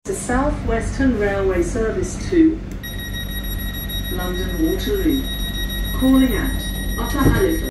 The South Western Railway service to London Waterloo, calling at Upper Halifax.